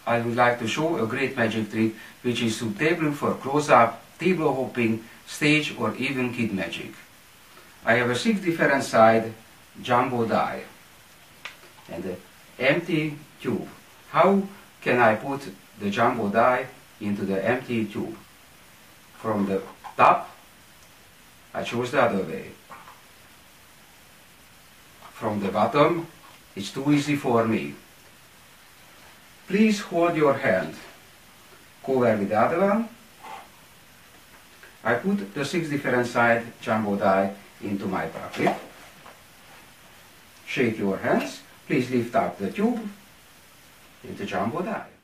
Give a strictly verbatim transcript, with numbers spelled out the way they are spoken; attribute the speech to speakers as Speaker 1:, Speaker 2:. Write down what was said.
Speaker 1: I would like to show a great magic trick which is suitable for close-up, table hopping, stage or even kid magic. I have a six different side jumbo die and an empty tube. How can I put the jumbo die into the empty tube? From the top, I chose the other way. From the bottom, it's too easy for me. Please hold your hand. Cover with the other one. I put the six different side jumbo die into my pocket. Shake your hands. Please lift up the tube with the jumbo die.